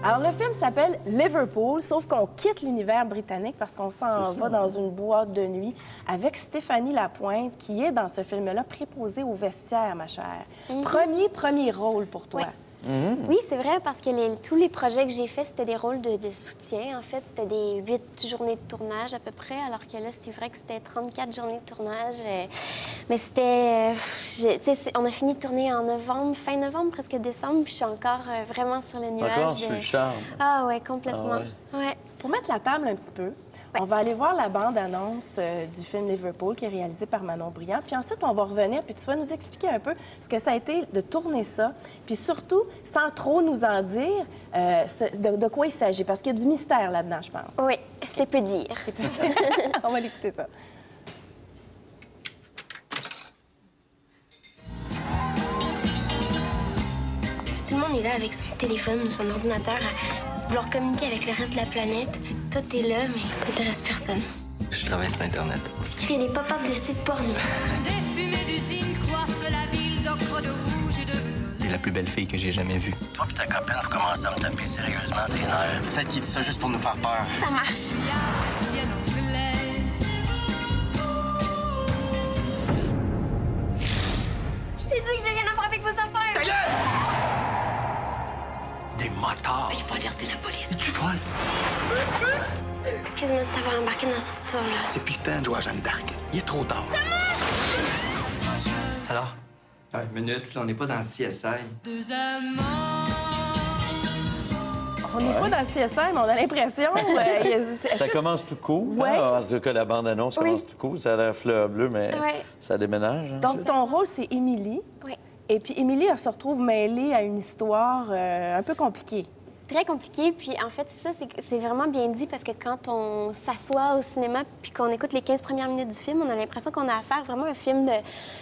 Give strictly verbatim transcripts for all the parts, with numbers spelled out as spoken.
Alors, le film s'appelle Liverpool, sauf qu'on quitte l'univers britannique parce qu'on s'en va dans une boîte de nuit avec Stéphanie Lapointe, qui est dans ce film-là préposée au vestiaire, ma chère. Mm-hmm. Premier, premier rôle pour toi. Oui. Mm-hmm. Oui, c'est vrai, parce que les, tous les projets que j'ai faits, c'était des rôles de, de soutien. En fait, c'était des huit journées de tournage à peu près, alors que là, c'est vrai que c'était trente-quatre journées de tournage. Euh, mais c'était... Euh, on a fini de tourner en novembre, fin novembre, presque décembre, puis je suis encore euh, vraiment sur le nuage. Encore de... sur le charme. Ah ouais, complètement. Ah, ouais. Ouais. Pour mettre la table un petit peu, on va aller voir la bande-annonce euh, du film Liverpool, qui est réalisé par Manon Brillant. Puis ensuite, on va revenir, puis tu vas nous expliquer un peu ce que ça a été de tourner ça. Puis surtout, sans trop nous en dire, euh, ce, de, de quoi il s'agit. Parce qu'il y a du mystère là-dedans, je pense. Oui, c'est peu dire. On va l'écouter ça. Tout le monde est là avec son téléphone ou son ordinateur à vouloir communiquer avec le reste de la planète. Toi, t'es là, mais t'intéresses personne. Je travaille sur Internet. Tu crées des pop-up de sites porno. Des fumées d'usine coiffent la ville d'ocre, de rouge et de bleu. T'es la plus belle fille que j'ai jamais vue. Toi pis ta copine, vous commencez à me taper sérieusement ses nerfs. Peut-être qu'il dit ça juste pour nous faire peur. Ça marche. Il y a le ciel anglais. Je t'ai dit que j'ai rien à faire avec vos affaires. Ta gueule! Des motards. Il faut alerter la police. Tu voles? Excuse-moi de t'avoir embarqué dans cette histoire-là. C'est plus le temps de jouer à Jeanne d'Arc. Il est trop tard. Alors? Ah, une minute, là, on n'est pas dans le C S I. Deux amants. On n'est ouais. pas dans le C S I, mais on a l'impression... Euh, ça commence tout cool. Ouais. Hein? En tout cas, la bande-annonce oui. commence tout cool. Ça a l'air fleur bleue, mais ouais. ça déménage. Hein, donc, ensuite. ton rôle, c'est Émilie. Oui. Et puis, Émilie, elle se retrouve mêlée à une histoire euh, un peu compliquée. Très compliqué, puis en fait, c'est ça, c'est vraiment bien dit parce que quand on s'assoit au cinéma puis qu'on écoute les quinze premières minutes du film, on a l'impression qu'on a affaire vraiment à un film de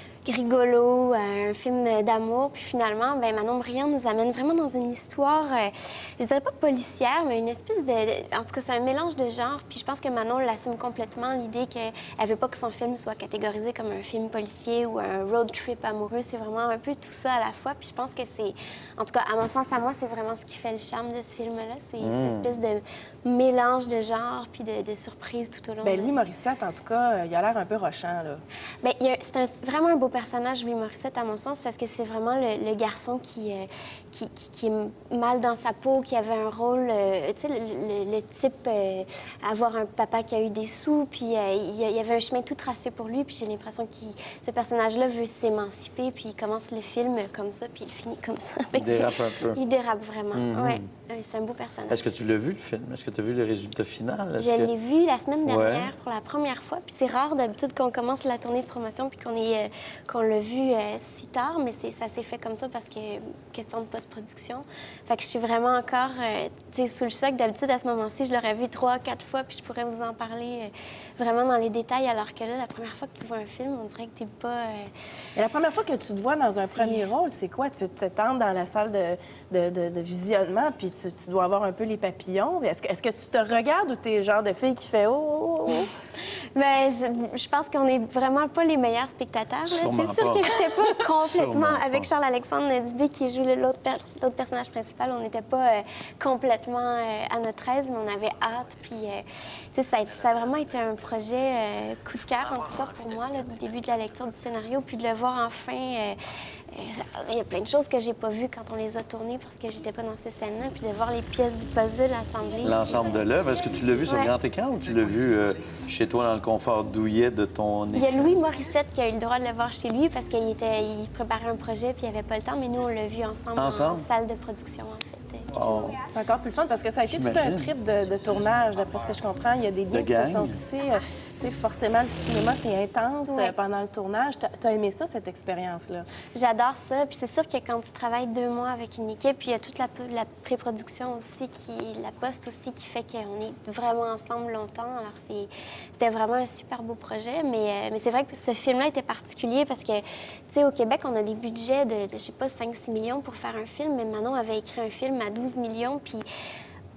rigolo, un film d'amour, puis finalement, ben Manon Brillant nous amène vraiment dans une histoire, euh, je dirais pas policière, mais une espèce de... de en tout cas, c'est un mélange de genres, puis je pense que Manon l'assume complètement, l'idée qu'elle veut pas que son film soit catégorisé comme un film policier ou un road trip amoureux, c'est vraiment un peu tout ça à la fois, puis je pense que c'est... En tout cas, à mon sens, à moi, c'est vraiment ce qui fait le charme de ce film-là, c'est mmh. cette espèce de mélange de genres puis de, de surprises tout au long. Bien, de... Louis Morissette, en tout cas, il a l'air un peu rochant, là. Bien, c'est un, vraiment un beau personnage, Louis Morissette, à mon sens, parce que c'est vraiment le, le garçon qui, euh, qui, qui, qui est mal dans sa peau, qui avait un rôle, euh, tu sais, le, le, le type, euh, avoir un papa qui a eu des sous, puis euh, il y avait un chemin tout tracé pour lui, puis j'ai l'impression que ce personnage-là veut s'émanciper, puis il commence le film comme ça, puis il finit comme ça. Il dérape un peu. Il dérape vraiment, mm-hmm. ouais. C'est un beau personnage. Est-ce que tu l'as vu, le film? Est-ce que tu as vu le résultat final? Je que... l'ai vu la semaine dernière ouais. pour la première fois. Puis c'est rare d'habitude qu'on commence la tournée de promotion puis qu'on est, euh, qu'on l'a vu euh, si tard, mais ça s'est fait comme ça parce que question de post-production. Fait que je suis vraiment encore euh, sous le choc. D'habitude, à ce moment-ci, je l'aurais vu trois, quatre fois puis je pourrais vous en parler euh, vraiment dans les détails, alors que là, la première fois que tu vois un film, on dirait que t'es pas... Euh... Et la première fois que tu te vois dans un premier rôle, c'est quoi? Tu t'attends dans la salle de, de, de, de visionnement puis tu, tu dois avoir un peu les papillons. Est-ce que, est-ce que tu te regardes ou t'es le genre de fille qui fait « oh, oh, oh ». Bien, je pense qu'on n'est vraiment pas les meilleurs spectateurs. C'est sûr pas. que je n'étais pas complètement... Avec Charles-Alexandre Dubé, qui joue l'autre per... personnage principal, on n'était pas euh, complètement euh, à notre aise, mais on avait hâte. Puis, euh, ça, a, ça a vraiment été un projet euh, coup de cœur, en tout cas pour moi, là, du début de la lecture du scénario, puis de le voir enfin... Euh, il y a plein de choses que j'ai pas vues quand on les a tournées parce que j'étais pas dans ces scènes-là, puis de voir les pièces du puzzle assemblées. L'ensemble de l'œuvre, est-ce que tu l'as vu sur ouais. grand écran ou tu l'as vu euh, chez toi dans le confort douillet de ton écran? Il y a Louis Morissette qui a eu le droit de le voir chez lui parce qu'il était, il préparait un projet puis il avait pas le temps, mais nous on l'a vu ensemble, ensemble? en salle de production en fait. Oh. C'est encore plus le fun parce que ça a été tout un trip de, de tournage, d'après ce que je comprends. Il y a des liens qui se sont tissés. Euh, tu sais, forcément, le cinéma, c'est intense ouais. euh, pendant le tournage. T'as as aimé ça, cette expérience-là? J'adore ça. Puis c'est sûr que quand tu travailles deux mois avec une équipe, puis il y a toute la, la pré-production aussi, qui, la poste aussi, qui fait qu'on est vraiment ensemble longtemps. Alors c'était vraiment un super beau projet. Mais, euh, mais c'est vrai que ce film-là était particulier parce que, tu sais, au Québec, on a des budgets de, de je sais pas, cinq six millions pour faire un film. Mais Manon avait écrit un film à douze millions, puis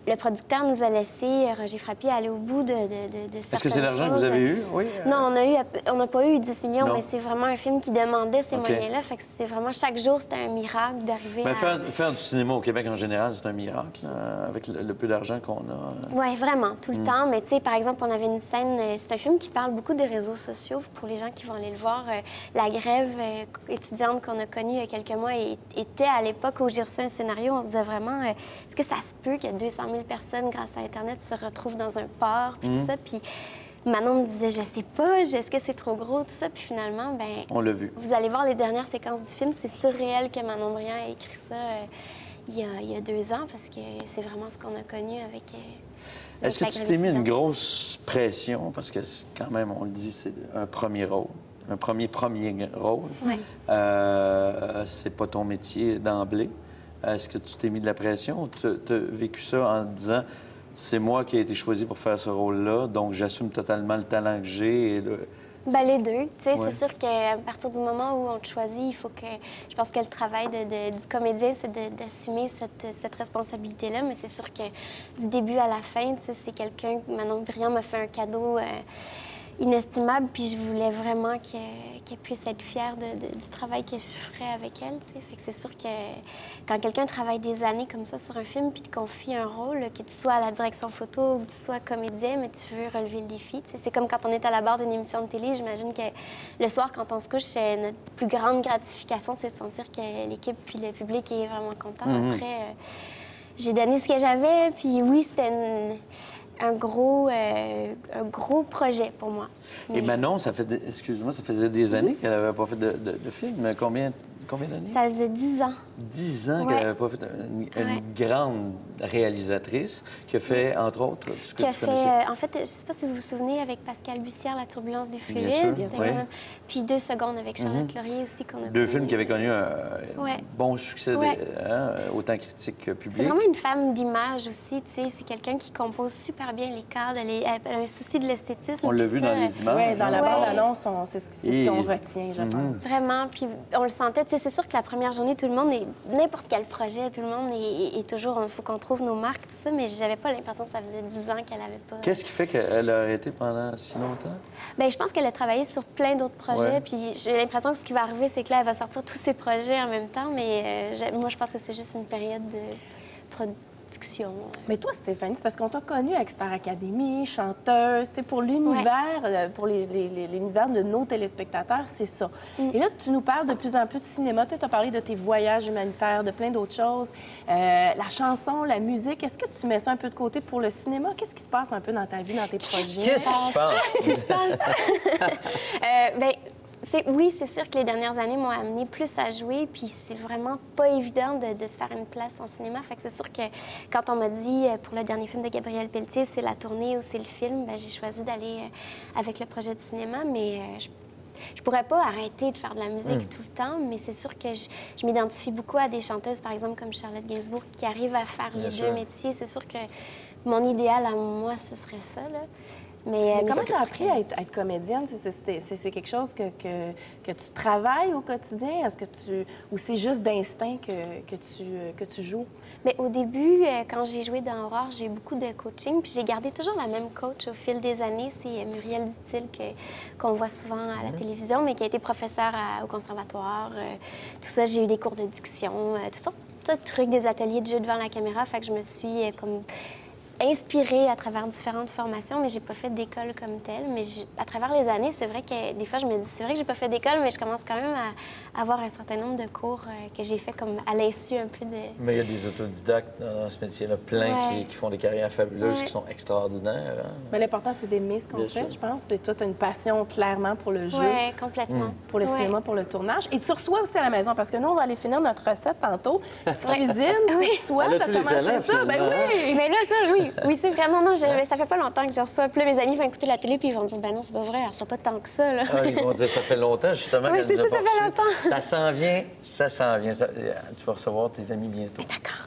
le producteur nous a laissé, Roger Frappier, aller au bout de, de, de, de certaines choses. Est-ce que c'est l'argent que vous avez eu? Oui. euh, Non, on a eu, on n'a pas eu dix millions, Non. mais c'est vraiment un film qui demandait ces OK. moyens-là. Fait que c'est vraiment, chaque jour, c'était un miracle d'arriver Mais à... faire, faire du cinéma au Québec en général, c'est un miracle, là, avec le, le peu d'argent qu'on a. Oui, vraiment, tout Mm. le temps. Mais tu sais, par exemple, on avait une scène, euh, c'est un film qui parle beaucoup des réseaux sociaux pour les gens qui vont aller le voir. Euh, la grève euh, étudiante qu'on a connue il y a quelques mois et- était à l'époque où j'ai reçu un scénario, on se disait vraiment, euh, est-ce que ça se peut que deux cent mille personnes, grâce à Internet, se retrouvent dans un port, puis Mm. tout ça. Puis Manon me disait, je sais pas, je- est-ce que c'est trop gros, tout ça. Puis finalement, ben On l'a vu. vous allez voir les dernières séquences du film, c'est surréel que Manon Briand ait écrit ça euh, il, y a, il y a deux ans, parce que c'est vraiment ce qu'on a connu avec... euh, avec Est-ce que la tu grève t'es mis une étudiante. grosse pression? Parce que c'est quand même, on le dit, c'est un premier rôle. Un premier premier rôle. Ouais. Euh, c'est pas ton métier d'emblée. Est-ce que tu t'es mis de la pression? Tu as vécu ça en te disant, c'est moi qui ai été choisi pour faire ce rôle-là, donc j'assume totalement le talent que j'ai et le... Ben, les deux. Tu sais, Ouais. c'est sûr qu'à partir du moment où on te choisit, il faut que... Je pense que le travail de- de- du comédien, c'est de- d'assumer cette, cette responsabilité-là, mais c'est sûr que du début à la fin, tu sais, c'est quelqu'un... Manon Briand m'a fait un cadeau euh, inestimable, puis je voulais vraiment que- qu'elle puisse être fière de- de- du travail que je ferais avec elle, tu sais. Fait que c'est sûr que quand quelqu'un travaille des années comme ça sur un film, puis te confie un rôle, que tu sois à la direction photo ou que tu sois comédien, mais tu veux relever le défi, tu sais. C'est comme quand on est à la barre d'une émission de télé, j'imagine que le soir, quand on se couche, c'est notre plus grande gratification, c'est de sentir que l'équipe puis le public est vraiment content. Mhm. Après, euh, j'ai donné ce que j'avais, puis oui, c'était une- un gros, euh, un gros projet pour moi. Et Mais Manon, ça fait, des- excuse-moi, ça faisait des années qu'elle n'avait pas fait de, de, de film. Combien, combien d'années? ça faisait dix ans. Dix ans Ouais. qu'elle n'avait pas fait une, une Ouais. grande réalisatrice qui a fait, entre autres, ce que Qui a tu fait, connaissais. euh, en fait, je ne sais pas si vous vous souvenez, avec Pascal Bussière, La turbulence du fluide. sûr, C'était oui. vraiment- Puis Deux secondes avec Charlotte Laurier aussi qu'on a Deux connu. films qui avaient connu un Ouais. bon succès, Ouais. des- hein, autant critique que public. C'est vraiment une femme d'image aussi, tu sais. C'est quelqu'un qui compose super bien les cadres. Elle, est- elle a un souci de l'esthétisme. On l'a puis vu ça, dans les images. Oui, dans la Ouais. bande-annonce, on- c'est ce c'est ce Et- qu'on retient, je pense. Vraiment, puis on le sentait. Tu sais, c'est sûr que la première journée, tout le monde est n'importe quel projet, tout le monde est, est- est toujours. Il faut qu'on trouve nos marques, tout ça. Mais j'avais pas l'impression que ça faisait dix ans qu'elle avait pas. Qu'est-ce qui fait qu'elle a arrêté pendant si longtemps? Bien, je pense qu'elle a travaillé sur plein d'autres projets. Ouais. Puis j'ai l'impression que ce qui va arriver, c'est que là, elle va sortir tous ses projets en même temps. Mais euh, j'ai- moi, je pense que c'est juste une période de production. Mais toi, Stéphanie, c'est parce qu'on t'a connue avec Star Academy, chanteuse, tu sais, pour l'univers, euh, pour les- les- les- l'univers de nos téléspectateurs, c'est ça. Mm. Et là, tu nous parles de plus en plus de cinéma. Tu as parlé de tes voyages humanitaires, de plein d'autres choses. Euh, la chanson, la musique, est-ce que tu mets ça un peu de côté pour le cinéma? Qu'est-ce qui se passe un peu dans ta vie, dans tes projets? Qu'est-ce qui se passe? Euh, ben, c'est- oui, c'est sûr que les dernières années m'ont amené plus à jouer, puis c'est vraiment pas évident de, de se faire une place en cinéma. Fait que c'est sûr que quand on m'a dit euh, pour le dernier film de Gabriel Pelletier, c'est la tournée ou c'est le film, ben, j'ai choisi d'aller euh, avec le projet de cinéma, mais euh, je je pourrais pas arrêter de faire de la musique tout le temps, mais c'est sûr que je, je m'identifie beaucoup à des chanteuses, par exemple, comme Charlotte Gainsbourg, qui arrivent à faire Bien les sûr. deux métiers. C'est sûr que mon idéal à moi, ce serait ça, là. Mais, euh, Mais comment c'est ça a sûr appris que- à être, à être comédienne? C'est- c'est- C'est c'est quelque chose que, que, que tu travailles au quotidien? Est-ce que tu... Ou c'est juste d'instinct que, que, tu, que tu joues? Mais au début, euh, quand j'ai joué dans Aurore, j'ai eu beaucoup de coaching, puis j'ai gardé toujours la même coach au fil des années. C'est euh, Muriel Dutil, que- qu'on voit souvent à la télévision, mais qui a été professeure à- au conservatoire. euh, tout ça, j'ai eu des cours de diction, euh, toutes sortes de trucs, des ateliers de jeu devant la caméra. Fait que je me suis euh, comme inspirée à travers différentes formations, mais j'ai pas fait d'école comme telle. Mais j'ai- à travers les années, c'est vrai que des fois, je me dis, c'est vrai que j'ai pas fait d'école, mais je commence quand même à avoir un certain nombre de cours euh, que j'ai fait comme à l'insu un peu de... Mais il y a des autodidactes dans ce métier-là, plein Ouais. qui, qui font des carrières fabuleuses, Ouais. qui sont extraordinaires. hein. Mais l'important, c'est d'aimer ce qu'on Bien fait, sûr. je pense. Et toi, tu as une passion clairement pour le jeu, Oui, complètement. pour le Ouais. cinéma, pour le tournage. Et tu reçois aussi à la maison, parce que nous, on va aller finir notre recette tantôt. Tu cuisines, tu Oui. reçois, Elle a tu as tous les commencé talents, ça. Ben finalement. oui! Mais là, ça, oui, oui c'est vraiment, non, je- ça fait pas longtemps que je reçois. Puis là, mes amis vont écouter la télé, puis ils vont me dire, ben non, c'est pas vrai, elle reçoit pas tant que ça, là. Ah, ils vont dire, ça fait longtemps, justement, Oui, qu'elle c'est nous a ça, ça pas fait reçus. longtemps. Ça s'en vient, ça s'en vient. Ça- euh, tu vas recevoir tes amis bientôt. D'accord.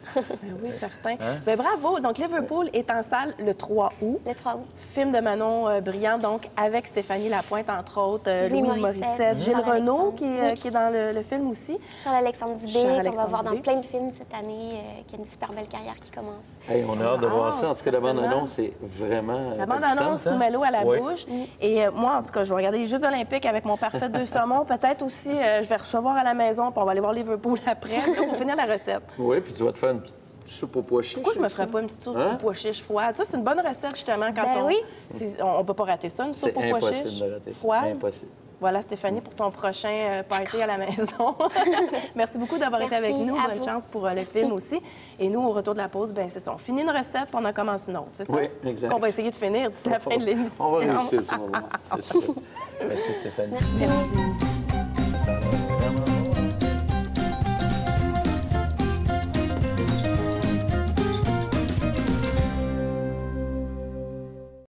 Ben oui, certain. Hein? Ben, bravo. Donc, Liverpool est en salle le trois août. Le trois août. Film de Manon euh, Brillant, donc avec Stéphanie Lapointe, entre autres, euh, Louis Louis Morissette, Morissette, Gilles Charles Renaud, qui, est, Oui. qui est dans le, le film aussi. Charles-Alexandre Dubé, qu'on Charles-Alexandre va voir dans Dubé. plein de films cette année, euh, qui a une super belle carrière qui commence. Hey, on a hâte de voir Ah, ça. En tout cas, la certainement. bande-annonce, c'est vraiment. La bande-annonce sous Mello à la Oui. bouche. Et euh, moi, en tout cas, je vais regarder les Jeux olympiques avec mon parfait deux saumons. Peut-être aussi, euh, je vais recevoir à la maison, puis on va aller voir Liverpool après, là, pour finir la recette. Oui, puis tu vas te faire une petite soupe aux pois chiches. Pourquoi je me avec ferais ça? pas une petite soupe Hein? aux pois chiches froides? Ça, c'est une bonne recette, justement, quand Ben on... oui. c'est- On, on peut pas rater ça, une soupe C'est aux pois chiches. impossible de rater ça. froide. Impossible. Voilà, Stéphanie, pour ton prochain euh, party à la maison. Merci beaucoup d'avoir été Merci, avec nous. à Bonne vous. chance pour euh, le film aussi. Et nous, au retour de la pause, ben c'est ça. On finit une recette, puis on en commence une autre, c'est ça? Oui, exact. Qu'on va essayer de finir d'ici la fin de l'émission. On va réussir, tu vas voir. C'est sûr. Merci, Stéphanie. Merci.